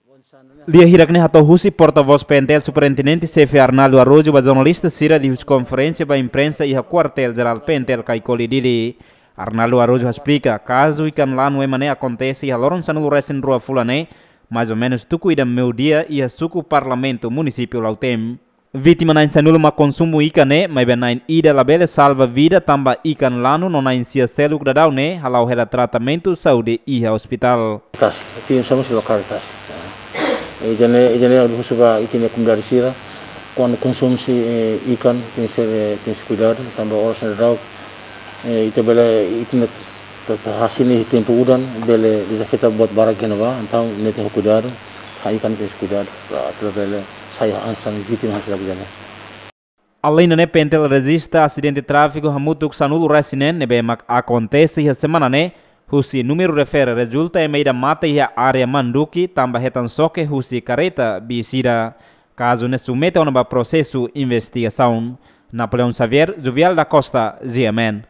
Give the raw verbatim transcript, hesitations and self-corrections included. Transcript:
Dia hirak ne hato husi porta-voz P N T L Superintendente Chefe Arnaldo Araújo ba jornalista sira di conferência ba imprensa e a quartel-geral P N T L Caicoli Dili. Arnaldo Araújo explica caso ikan lá no emane acontece e a loron sanul resen rua fulane mais ou menos tuku ida meu dia e a suku parlamento município Lautem. Vítima na sanul ma consumo ikan ne mas ben na ida labele salva vida tamba ikan lano no na sia selu gradau ne halau hela tratamento saúde e hospital. Tas, tim somos localitas. E jane jane al husuba itine kumdari sira quando consome-se ikan tem que ser tem que cuidar também horas na rau e itu bela itine hasilnya tempo udan bela desafeta buat barang kenapa então ne tem que cuidar ikan tem que cuidar atau bela saya ansang vítima hasil bujana. Além da P N T L resista acidente de tráfego hamutuk sanulu resinen nebe mak acontece a semana ne husi número refere resulta em meida mata e a área manduki tamba hetan soke husi careta bisira caso ne submete a um processo investigação. Napoleão Xavier, Jovial da Costa, G M N.